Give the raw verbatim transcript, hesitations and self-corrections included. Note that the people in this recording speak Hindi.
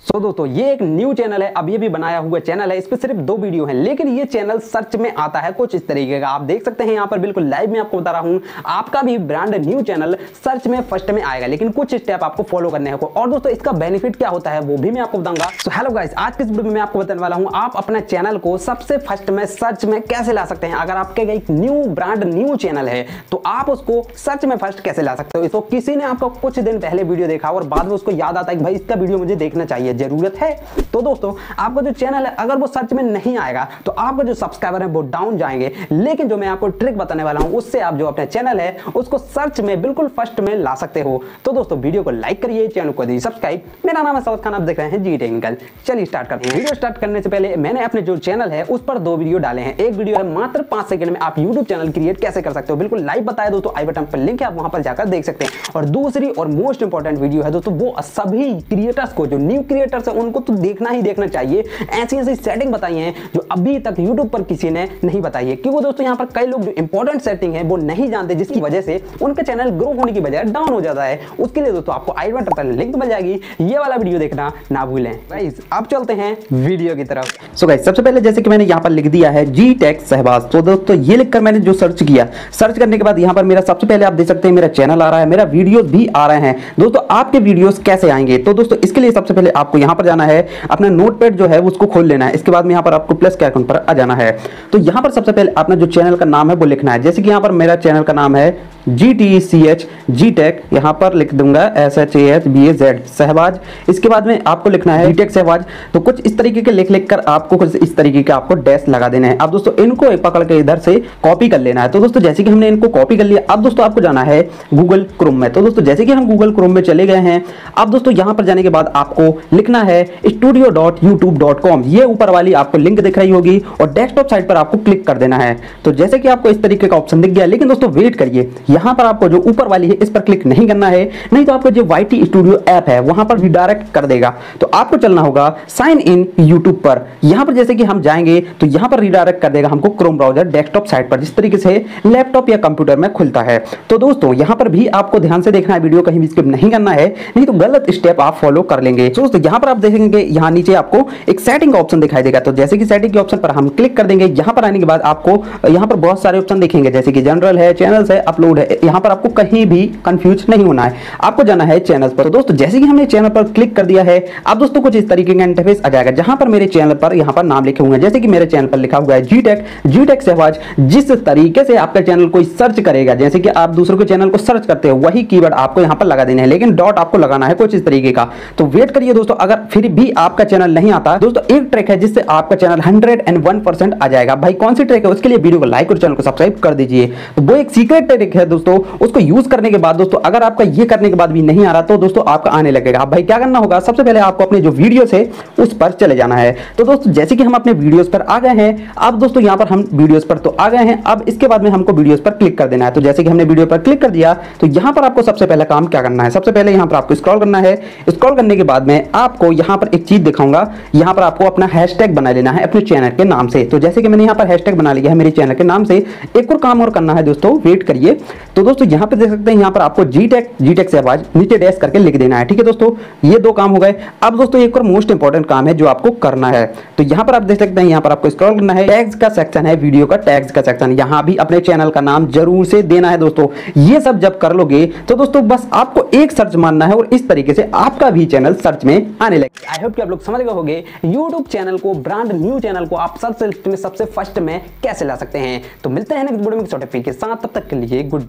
सो दोस्तों ये एक न्यू चैनल है, अब ये भी बनाया हुआ चैनल है, इस पे सिर्फ दो वीडियो हैं, लेकिन ये चैनल सर्च में आता है कुछ इस तरीके का। आप देख सकते हैं यहाँ पर बिल्कुल लाइव में आपको बता रहा हूँ, आपका भी ब्रांड न्यू चैनल सर्च में फर्स्ट में आएगा, लेकिन कुछ स्टेप आपको फॉलो करने हैं। और दोस्तों इसका बेनिफिट क्या होता है वो भी मैं आपको बताऊंगा। सो हेलो गाइस, आज के इस वीडियो में मैं आपको बताने वाला हूँ आप अपने चैनल को सबसे फर्स्ट में सर्च में कैसे ला सकते हैं। अगर आपके एक न्यू ब्रांड न्यू चैनल है तो आप उसको सर्च में फर्स्ट कैसे ला सकते हो। तो किसी ने आपका कुछ दिन पहले वीडियो देखा और बाद में उसको याद आता है कि भाई इसका वीडियो मुझे देखना चाहिए, जरूरत है, तो दोस्तों आपका जो चैनल है अगर वो सर्च में नहीं आएगा तो आपका जो सब्सक्राइबर है वो डाउन जाएंगे। लेकिन जो मैं आपको ट्रिक बताने वाला हूं उससे आप जो अपने चैनल है उसको सर्च में बिल्कुल फर्स्ट में ला सकते हो। तो दोस्तों वीडियो को लाइक करिए, चैनल को दीजिए सब्सक्राइब। मेरा नाम है सौद खान, आप देख रहे हैं जी टेक्निकल। चलिए स्टार्ट करते हैं। वीडियो स्टार्ट करने से पहले मैंने अपने जो चैनल है उस पर दो वीडियो डाले हैं। एक वीडियो है मात्र पांच सेकंड में आप यूट्यूब चैनल क्रिएट कैसे कर सकते हो, बिल्कुल लाइव बताया दोस्तों, आई बटन पर लिंक है, आप वहां पर जाकर देख सकते हैं। और दूसरी और मोस्ट इंपॉर्टेंट वीडियो है दोस्तों, वो सभी क्रिएटर्स को, जो न्यू क्रिएटर्स है उनको तो देखना ही देखना चाहिए। ऐसी ऐसी सेटिंग बताई है जो अभी तक YouTube पर किसी ने नहीं बताई है, क्योंकि दोस्तों यहाँ पर कई लोग जो इंपॉर्टेंट सेटिंग है वो नहीं जानते, जिसकी वजह से उनका चैनल ग्रो होने की बजाय डाउन हो जाता है। उसके लिए दोस्तों आपको आई बटन पर लिंक मिल जाएगी, ये वाला वीडियो देखना ना भूलें। गाइस अब चलते हैं वीडियो की तरफ। सो गाइस सबसे पहले जैसे कि मैंने यहाँ पर लिख दिया है जी टेक सहबाज, तो दोस्तों ये लिखकर मैंने जो सर्च किया, सर्च करने के बाद यहाँ पर मेरा सबसे पहले आप देख सकते हैं मेरा चैनल आ रहा है, मेरा वीडियोस भी आ रहे हैं। दोस्तों आपके वीडियोस कैसे आएंगे, तो दोस्तों इसके लिए सबसे पहले आपको यहाँ पर जाना है, अपना नोटपैड जो है उसको खोल लेना है। इसके बाद में यहाँ पर आपको प्लस के आइकन पर आ जाना है। तो यहाँ पर सबसे पहले अपना जो चैनल का नाम है वो लिखना है। जैसे कि यहाँ पर मेरा चैनल का नाम है G T C H G tech, यहाँ पर लिख दूंगा S H A H B A Z Sahbaz. इसके बाद में आपको लिखना है जी टेक सहबाज। तो कुछ इस तरीके के लिख लिख कर आपको कुछ इस तरीके का आपको डैश लगा देना है। अब दोस्तों इनको पकड़ के इधर से कॉपी कर लेना है। तो दोस्तों जैसे कि हमने इनको कॉपी कर लिया, अब दोस्तों आपको जाना है गूगल क्रोम में। तो दोस्तों जैसे कि हम गूगल क्रोम में चले गए हैं, अब दोस्तों यहाँ पर जाने के बाद आपको लिखना है studio dot YouTube dot com. ये ऊपर वाली आपको लिंक दिख रही होगी और डेस्कटॉप साइट पर आपको क्लिक कर देना है। तो जैसे कि आपको इस तरीके का ऑप्शन दिख गया, लेकिन दोस्तों वेट करिए, यहाँ पर आपको जो ऊपर वाली है इस पर क्लिक नहीं करना है, नहीं तो आपका जो वाई टी स्टूडियो ऐप है वहां पर रिडायरेक्ट कर देगा। तो आपको चलना होगा साइन इन यूट्यूब पर। यहां पर जैसे कि हम जाएंगे तो यहां पर रिडायरेक्ट कर देगा हमको क्रोम ब्राउजर डेस्कटॉप साइट पर, जिस तरीके से लैपटॉप या कंप्यूटर में खुलता है। तो दोस्तों यहां पर भी आपको ध्यान से देखना है, वीडियो कहीं भी स्किप नहीं करना है, नहीं तो गलत स्टेप आप फॉलो कर लेंगे। तो दोस्तों यहां पर आप देखेंगे यहां नीचे आपको एक सेटिंग का ऑप्शन दिखाई देगा। तो जैसे कि सेटिंग के ऑप्शन पर हम क्लिक कर देंगे, यहां पर आने के बाद आपको यहां पर बहुत सारे ऑप्शन दिखेंगे, जैसे कि जनरल है, चैनल्स है, अपलोड है। यहां पर आपको कहीं भी कंफ्यूज नहीं होना है, आपको जाना है चैनल पर। तो दोस्तों जैसे कि हमने चैनल पर क्लिक कर दिया है, अब दोस्तों कुछ इस तरीके का इंटरफेस आ जाएगा, जहां पर मेरे चैनल पर यहां पर नाम लिखे हुए हैं। जैसे कि मेरे चैनल पर लिखा हुआ है जी टेक जी टेक सहबाज। जिस तरीके से आपका चैनल कोई सर्च करेगा, जैसे कि आप दूसरों के चैनल को सर्च करते हो, वही कीवर्ड आपको यहां पर लगा देना है, लेकिन डॉट आपको लगाना है कुछ इस तरीके का। तो वेट करिए दोस्तों, अगर फिर भी आपका चैनल नहीं आता, दोस्तों एक ट्रिक है जिससे आपका channel hundred and one percent आ जाएगा। भाई कौन सी ट्रिक है, उसके लिए वीडियो को लाइक और चैनल को सब्सक्राइब कर दीजिए। तो वो एक सीक्रेट ट्रिक है दोस्तों, उसको यूज करने के बाद दोस्तों अगर आपका ये करने के बाद भी नहीं आ रहा तो दोस्तों आपका आने लगेगा। भाई क्या करना होगा, सबसे पहले आपको अपने जो वीडियोस है उस पर चले जाना है। तो दोस्तों जैसे कि हम अपने वीडियोस पर आ गए हैं, अब दोस्तों यहां पर हम वीडियोस पर तो आ गए हैं, अब इसके बाद में हमको वीडियोस पर क्लिक कर देना है। तो जैसे कि हमने वीडियो पर क्लिक कर दिया, तो यहां पर आपको सबसे पहला काम क्या करना है, सबसे पहले यहां पर आपको स्क्रॉल करना है। स्क्रॉल करने के बाद में आपको यहां पर एक चीज दिखाऊंगा, यहां पर आपको अपना हैशटैग बना लेना है अपने चैनल के नाम से। तो जैसे कि मैंने यहां पर हैशटैग बना लिया है मेरे चैनल के नाम से। एक और काम और करना है दोस्तों, वेट करिए। तो दोस्तों यहां पर देख सकते हैं, यहां पर आपको जी टेक जी टेक सहबाज नीचे डैश करके लिख देना है। ठीक है दोस्तों, ये दो काम हो गए। अब दोस्तों एक और मोस्ट इंपॉर्टेंट काम है जो आपको करना है। तो यहां पर आप देख सकते हैं, यहां पर आपको स्क्रॉल करना है, टैग्स का सेक्शन है, वीडियो का टैग्स का सेक्शन, यहां भी अपने चैनल का नाम जरूर से देना है दोस्तों। ये सब जब कर लोगे तो दोस्तों बस आपको एक सर्च मारना है और इस तरीके से आपका भी चैनल सर्च में आने लगे। आई होप कि आप लोग समझ गए होंगे यूट्यूब चैनल को, ब्रांड न्यू चैनल को आप सर्च में सबसे फर्स्ट में कैसे ला सकते हैं। तो मिलते हैं नेक्स्ट वीडियो में छोटे के साथ, तब तक के लिए गुड बाय।